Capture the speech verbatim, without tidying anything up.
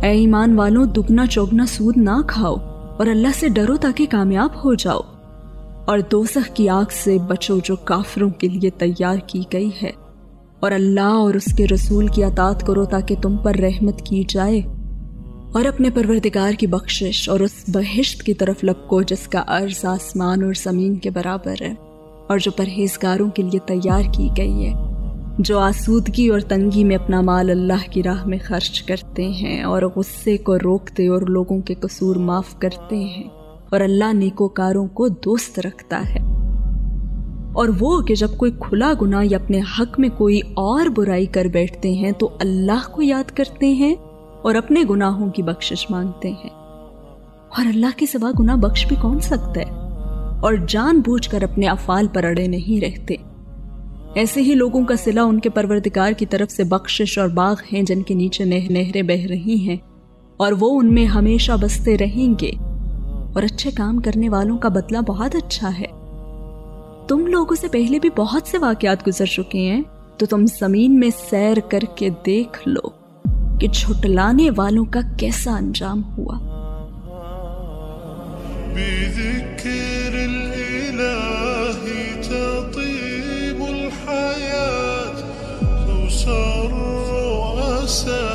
اے ایمان والوں دگنا چوگنا سود نہ کھاؤ اور اللہ سے ڈرو تاکہ کامیاب ہو جاؤ، اور دوزخ کی آگ سے بچو جو کافروں کے لیے تیار کی گئی ہے، اور اللہ اور اس کے رسول کی اطاعت کرو تاکہ تم پر رحمت کی جائے، اور اپنے پروردگار کی بخشش اور اس بہشت کی طرف لپکو جس کا عرض آسمان اور زمین کے برابر ہے، اور جو پرہیزگاروں کے لیے تیار کی گئی ہے، جو آسودگی اور تنگی میں اپنا مال اللہ کی راہ میں خرچ کرتے ہیں اور غصے کو روکتے اور لوگوں کے قصور معاف کرتے ہیں، اور اللہ نیکوکاروں کو دوست رکھتا ہے۔ اور وہ کہ جب کوئی کھلا گناہ یا اپنے حق میں کوئی اور برائی کر بیٹھتے ہیں تو اللہ کو یاد کرتے ہیں اور اپنے گناہوں کی بخشش مانگتے ہیں، اور اللہ کے سوا گناہ بخش بھی کون سکتا ہے، اور جان بوجھ کر اپنے افعال پر اڑے نہیں رہتے۔ ایسے ہی لوگوں کا صلہ ان کے پروردگار کی طرف سے بخشش اور باغ ہیں جن کے نیچے نہر نہریں بہہ رہی ہیں، اور وہ ان میں ہمیشہ بستے رہیں گے، اور اچھے کام کرنے والوں کا بدلہ بہت اچھا ہے۔ تم لوگوں سے پہلے بھی بہت سے واقعات گزر چکے ہیں، تو تم زمین میں سیر کر کے دیکھ لو کہ جھٹلانے والوں کا کیسا انجام ہوا۔ بذكر الإله تطيب الحياة تسر أسى